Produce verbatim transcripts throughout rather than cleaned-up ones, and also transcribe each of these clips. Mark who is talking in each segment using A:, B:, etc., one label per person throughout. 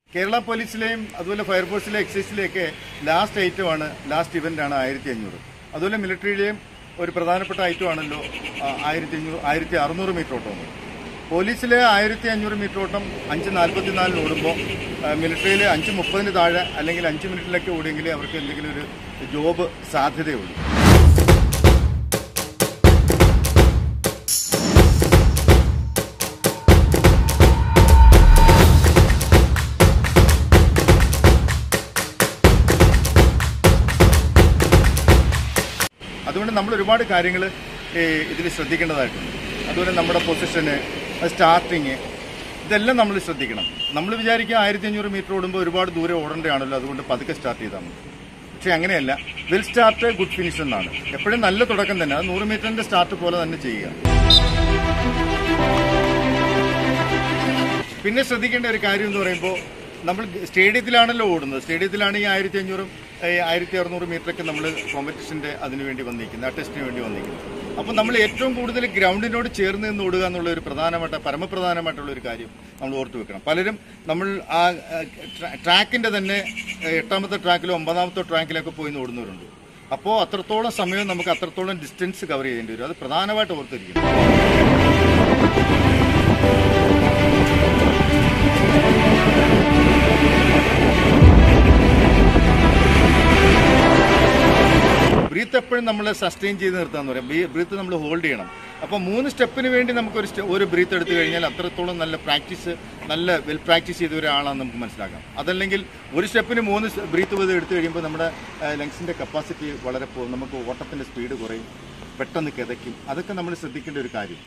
A: Kerala Police Lame, Adula Fire Force Exis Lake, last eight one, last event and Iriti Anur. Adula military lame or Pradhanapata Ito Analo, Iriti Arnur Mitrotom. Police lay Iriti Anur Mitrotom, Anchan Alpatinal Urbo, military Anchim Mupan Dada, Alang Anchim like Udingly, our job Saturday. അതുകൊണ്ട് നമ്മൾ ഒരുപാട് കാര്യങ്ങൾ ഇതിൽ ശ്രദ്ധിക്കേണ്ടതായിട്ടുണ്ട്. അതുപോലെ നമ്മുടെ പൊസിഷന്, starting, ഇതെല്ലാം നമ്മൾ ശ്രദ്ധിക്കണം. നമ്മൾ വിചാരിക്കുക ആയിരത്തി അഞ്ഞൂറ് മീറ്റർ ഓടുമ്പോൾ ഒരുപാട് ദൂരെ ഓടേണ്ടതാണല്ലോ, അതുകൊണ്ട് പതുക്കെ സ്റ്റാർട്ട് ചെയ്താൽ മതി. പക്ഷേ അങ്ങനെയല്ല. വെൽ സ്റ്റാർട്ട് ഗുഡ് ഫിനിഷ് എന്നാണ്. എപ്പോഴും നല്ല തുടക്കം തന്നെ. അത് നൂറ് മീറ്ററിന്റെ സ്റ്റാർട്ട് പോലെ തന്നെ ചെയ്യുക. പിന്നെ ശ്രദ്ധിക്കേണ്ട ഒരു കാര്യം എന്ന് പറയുമ്പോൾ നമ്മൾ സ്റ്റേഡിയത്തിലാണല്ലോ ഓടുന്നത്. സ്റ്റേഡിയത്തിലാണ് ഈ ആയിരത്തി അഞ്ഞൂറും ആയിരത്തി അറുന്നൂറ് മീറ്ററൊക്കെ നമ്മൾ കോമ്പറ്റീഷൻ്റെ അതിനു വേണ്ടി വന്നിരിക്കുന്നത്, ആ ടെസ്റ്റിന് വേണ്ടി വന്നിരിക്കുന്നത്. അപ്പോൾ നമ്മൾ ഏറ്റവും കൂടുതൽ ഗ്രൗണ്ടിനോട് ചേർന്ന് നിന്ന് ഓടുക എന്നുള്ള ഒരു പ്രധാനപ്പെട്ട പരമപ്രധാനമായിട്ടുള്ള ഒരു കാര്യം നമ്മൾ ഓർത്തു വെക്കണം. പലരും നമ്മൾ ആ ട്രാക്കിൻ്റെ തന്നെ എട്ടാമത്തെ ട്രാക്കിലോ ഒമ്പതാമത്തെ ട്രാക്കിലൊക്കെ പോയി ഓടുന്നവരുണ്ട്. അപ്പോൾ അത്രത്തോളം സമയം നമുക്ക് അത്രത്തോളം ഡിസ്റ്റൻസ് കവർ ചെയ്യേണ്ടി വരും. അത് പ്രധാനമായിട്ട് ഓർത്തിരിക്കണം. ബ്രീത്ത് എപ്പോഴും നമ്മൾ സസ്റ്റെയിൻ ചെയ്ത് നിർത്താന്ന് പറയാം. ബ്രീത്ത് നമ്മൾ ഹോൾഡ് ചെയ്യണം. അപ്പോൾ മൂന്ന് സ്റ്റെപ്പിന് വേണ്ടി നമുക്കൊരു ഒരു ബ്രീത്ത് എടുത്തു കഴിഞ്ഞാൽ അത്രത്തോളം നല്ല പ്രാക്ടീസ്, നല്ല വെൽ പ്രാക്ടീസ് ചെയ്ത ഒരാളാണെന്ന് നമുക്ക് മനസ്സിലാക്കാം. അതല്ലെങ്കിൽ ഒരു സ്റ്റെപ്പിന് മൂന്ന് ബ്രീത്ത് വീതം എടുത്തു കഴിയുമ്പോൾ നമ്മുടെ ലങ്സിൻ്റെ കപ്പാസിറ്റി വളരെ പോകും. നമുക്ക് ഓട്ടത്തിൻ്റെ സ്പീഡ് കുറയും, പെട്ടെന്ന് കിതയ്ക്കും. അതൊക്കെ നമ്മൾ ശ്രദ്ധിക്കേണ്ട ഒരു കാര്യം.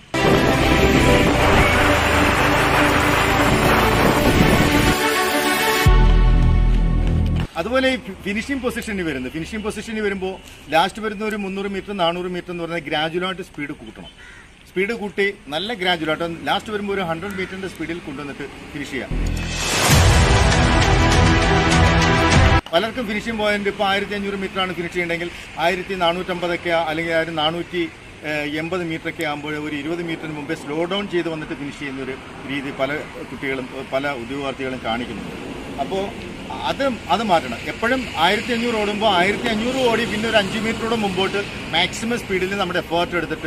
A: അതുപോലെ ഈ ഫിനിഷിംഗ് പൊസിഷനിൽ വരുന്നത് ഫിനിഷിംഗ് പൊസിഷനിൽ വരുമ്പോൾ ലാസ്റ്റ് വരുന്ന ഒരു മുന്നൂറ് മീറ്റർ നാനൂറ് മീറ്റർ എന്ന് പറഞ്ഞാൽ ഗ്രാജുവലായിട്ട് സ്പീഡ് കൂട്ടണം. സ്പീഡ് കൂട്ടി നല്ല ഗ്രാജുവലായിട്ട് ലാസ്റ്റ് വരുമ്പോൾ ഒരു ഹൺഡ്രഡ് മീറ്ററിന്റെ സ്പീഡിൽ കൊണ്ടുവന്നിട്ട് ഫിനിഷ് ചെയ്യാം. പലർക്കും ഫിനിഷിംഗ് പോയിന്റ് ഇപ്പോൾ ആയിരത്തി അഞ്ഞൂറ് മീറ്ററാണ് ഫിനിഷ് ചെയ്യണമെങ്കിൽ ആയിരത്തി നാനൂറ്റമ്പതൊക്കെ അല്ലെങ്കിൽ ആയിരത്തി നാനൂറ്റി എൺപത് മീറ്ററൊക്കെ ആകുമ്പോൾ ഒരു ഇരുപത് മീറ്ററിന് മുമ്പേ സ്ലോ ഡൗൺ ചെയ്ത് വന്നിട്ട് ഫിനിഷ് ചെയ്യുന്നൊരു രീതി പല കുട്ടികളും പല ഉദ്യോഗാർത്ഥികളും കാണിക്കുന്നുണ്ട്. അപ്പോൾ അത് അത് മാറ്റണം. എപ്പോഴും ആയിരത്തി അഞ്ഞൂറ് ഓടുമ്പോൾ ആയിരത്തി അഞ്ഞൂറ് ഓടി പിന്നെ ഒരു അഞ്ച് മീറ്ററോടെ മുമ്പോട്ട് മാക്സിമം സ്പീഡിൽ നമ്മുടെ എഫേർട്ട് എടുത്തിട്ട്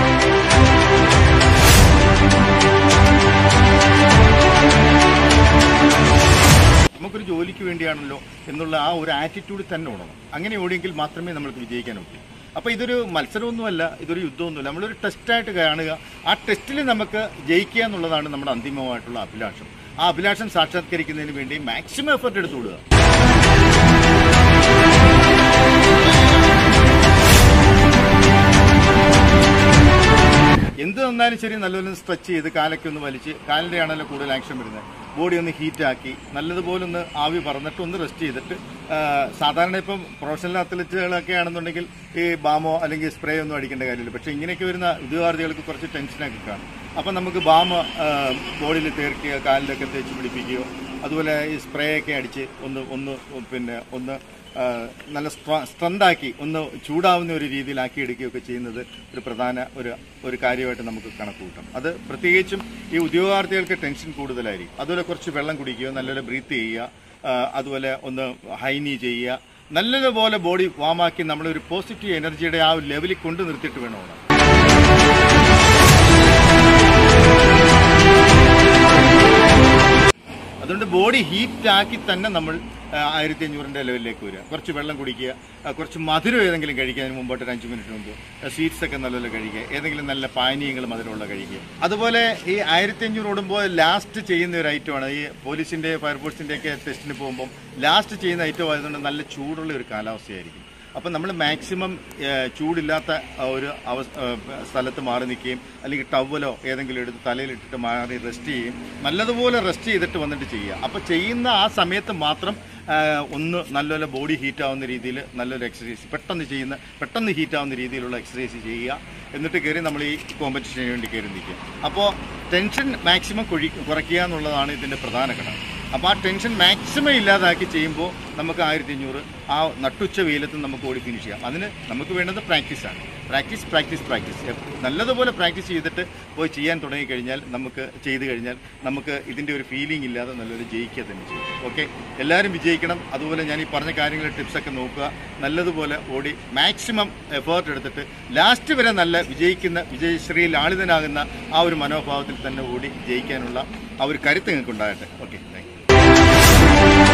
A: നമുക്കൊരു ജോലിക്ക് വേണ്ടിയാണല്ലോ എന്നുള്ള ആ ഒരു ആറ്റിറ്റ്യൂഡ് തന്നെ ഓടണം. അങ്ങനെ ഓടിയെങ്കിൽ മാത്രമേ നമ്മൾക്ക് വിജയിക്കാൻ പറ്റൂ. അപ്പോൾ ഇതൊരു മത്സരമൊന്നുമല്ല, ഇതൊരു യുദ്ധമൊന്നുമല്ല. നമ്മളൊരു ടെസ്റ്റായിട്ട് കാണുക. ആ ടെസ്റ്റിൽ നമുക്ക് ജയിക്കുക എന്നുള്ളതാണ് നമ്മുടെ അന്തിമമായിട്ടുള്ള അഭിലാഷം. ആ അഭിലാഷം സാക്ഷാത്കരിക്കുന്നതിന് വേണ്ടി മാക്സിമം എഫർട്ട് എടുത്തുകൊടുക്കുക. എന്ത് വന്നാലും ശരി നല്ലപോലെ സ്ട്രെച്ച് ചെയ്ത് കാലൊക്കെ ഒന്ന് വലിച്ച്, കാലിൻ്റെ ആണല്ലോ കൂടുതൽ ആക്ഷൻ വരുന്നത്, ബോഡി ഒന്ന് ഹീറ്റാക്കി നല്ലതുപോലെ ഒന്ന് ആവി പറന്നിട്ട് ഒന്ന് റെസ്റ്റ് ചെയ്തിട്ട്, സാധാരണ ഇപ്പം പ്രൊഫഷണൽ അത്ലറ്റുകളൊക്കെ ആണെന്നുണ്ടെങ്കിൽ ഈ ബാമോ അല്ലെങ്കിൽ സ്പ്രേ ഒന്നും അടിക്കേണ്ട കാര്യമില്ല. പക്ഷേ ഇങ്ങനെയൊക്കെ വരുന്ന ഉദ്യോഗാർത്ഥികൾക്ക് കുറച്ച് ടെൻഷനൊക്കെ കാണും. അപ്പം നമുക്ക് ബാമ ബോഡിയിൽ തേർക്കുകയോ കാലിലൊക്കെ തേച്ച് പിടിപ്പിക്കുകയോ അതുപോലെ ഈ സ്പ്രേ ഒക്കെ അടിച്ച് ഒന്ന് ഒന്ന് പിന്നെ ഒന്ന് നല്ല സ്ട്രെങ്താക്കി ഒന്ന് ചൂടാവുന്ന ഒരു രീതിയിലാക്കി എടുക്കുകയൊക്കെ ചെയ്യുന്നത് ഒരു പ്രധാന ഒരു ഒരു കാര്യമായിട്ട് നമുക്ക് കണക്ക് കൂട്ടാം. അത് പ്രത്യേകിച്ചും ഈ ഉദ്യോഗാർത്ഥികൾക്ക് ടെൻഷൻ കൂടുതലായിരിക്കും. അതുപോലെ കുറച്ച് വെള്ളം കുടിക്കുക, നല്ലപോലെ ബ്രീത്ത് ചെയ്യുക, അതുപോലെ ഒന്ന് ഹൈനി ചെയ്യുക, നല്ലതുപോലെ ബോഡി വാമാക്കി നമ്മളൊരു പോസിറ്റീവ് എനർജിയുടെ ആ ഒരു ലെവലിൽ കൊണ്ടു നിർത്തിയിട്ട് വേണം ഓടാൻ. അതുകൊണ്ട് ബോഡി ഹീറ്റാക്കി തന്നെ നമ്മൾ ആയിരത്തി അഞ്ഞൂറിൻ്റെ ലെവലിലേക്ക് വരിക. കുറച്ച് വെള്ളം കുടിക്കുക, കുറച്ച് മധുരം ഏതെങ്കിലും കഴിക്കുക, മുമ്പോട്ട് ഒരു അഞ്ച് മിനിറ്റ് മുമ്പ് സ്വീറ്റ്സ് ഒക്കെ നല്ലപോലെ കഴിക്കുക, ഏതെങ്കിലും നല്ല പാനീയങ്ങൾ മധുരമുള്ള കഴിക്കുക. അതുപോലെ ഈ ആയിരത്തി അഞ്ഞൂറ് ഓടുമ്പോൾ ലാസ്റ്റ് ചെയ്യുന്ന ഒരു ഐറ്റമാണ് ഈ പോലീസിൻ്റെ ഫയർഫോഴ്സിൻ്റെ ഒക്കെ ടെസ്റ്റിന് പോകുമ്പോൾ ലാസ്റ്റ് ചെയ്യുന്ന ഐറ്റം ആയതുകൊണ്ട് നല്ല ചൂടുള്ള ഒരു കാലാവസ്ഥയായിരിക്കും. അപ്പം നമ്മൾ മാക്സിമം ചൂടില്ലാത്ത ഒരു അവ സ്ഥലത്ത് മാറി നിൽക്കുകയും അല്ലെങ്കിൽ ടവലോ ഏതെങ്കിലും എടുത്ത് തലയിലിട്ടിട്ട് മാറി റെസ്റ്റ് ചെയ്യും. നല്ലതുപോലെ റെസ്റ്റ് ചെയ്തിട്ട് വന്നിട്ട് ചെയ്യുക. അപ്പോൾ ചെയ്യുന്ന ആ സമയത്ത് മാത്രം ഒന്ന് നല്ലപോലെ ബോഡി ഹീറ്റാവുന്ന രീതിയിൽ നല്ലൊരു എക്സസൈസ് പെട്ടെന്ന് ചെയ്യുന്ന പെട്ടെന്ന് ഹീറ്റാവുന്ന രീതിയിലുള്ള എക്സസൈസ് ചെയ്യുക. എന്നിട്ട് കയറി നമ്മൾ ഈ കോമ്പറ്റീഷന് വേണ്ടി കയറി നിൽക്കുക. അപ്പോൾ ടെൻഷൻ മാക്സിമം കുഴി കുറയ്ക്കുക എന്നുള്ളതാണ് ഇതിൻ്റെ പ്രധാന ഘടകം. അപ്പോൾ ആ ടെൻഷൻ മാക്സിമം ഇല്ലാതാക്കി ചെയ്യുമ്പോൾ നമുക്ക് ആയിരത്തി അഞ്ഞൂറ് ആ നട്ടുച്ച വെയിലത്ത് നമുക്ക് ഓടി ഫിനിഷ് ചെയ്യാം. അതിന് നമുക്ക് വേണ്ടത് പ്രാക്ടീസാണ്. പ്രാക്ടീസ് പ്രാക്ടീസ് പ്രാക്ടീസ് നല്ലതുപോലെ പ്രാക്ടീസ് ചെയ്തിട്ട് പോയി ചെയ്യാൻ തുടങ്ങിക്കഴിഞ്ഞാൽ നമുക്ക് ചെയ്ത് കഴിഞ്ഞാൽ നമുക്ക് ഇതിൻ്റെ ഒരു ഫീലിംഗ് ഇല്ലാതെ നല്ലൊരു ജയിക്കുക തന്നെ ചെയ്യും. ഓക്കെ, എല്ലാവരും വിജയിക്കണം. അതുപോലെ ഞാൻ ഈ പറഞ്ഞ കാര്യങ്ങൾ ടിപ്സൊക്കെ നോക്കുക, നല്ലതുപോലെ ഓടി മാക്സിമം എഫേർട്ട് എടുത്തിട്ട് ലാസ്റ്റ് വരെ നല്ല വിജയിക്കുന്ന വിജയശ്രീ ലാളിതനാകുന്ന ആ ഒരു മനോഭാവത്തിൽ തന്നെ ഓടി ജയിക്കാനുള്ള ആ ഒരു കരുത്ത് നിങ്ങൾക്ക് ഉണ്ടാകട്ടെ. Okay, thank U.